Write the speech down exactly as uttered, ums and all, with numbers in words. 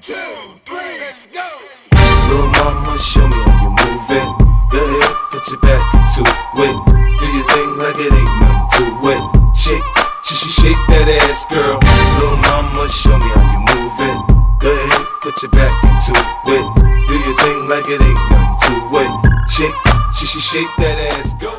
two, three, let's go. Little mama, show me how you move it. Go ahead, put your back into it. Do your thing like it ain't nothing to it. Shake, sh sh shake that ass, girl. Little mama, show me how you move it. Go ahead, put your back into it. Do your thing like it ain't nothing to it. Shake, sh sh shake that ass, go.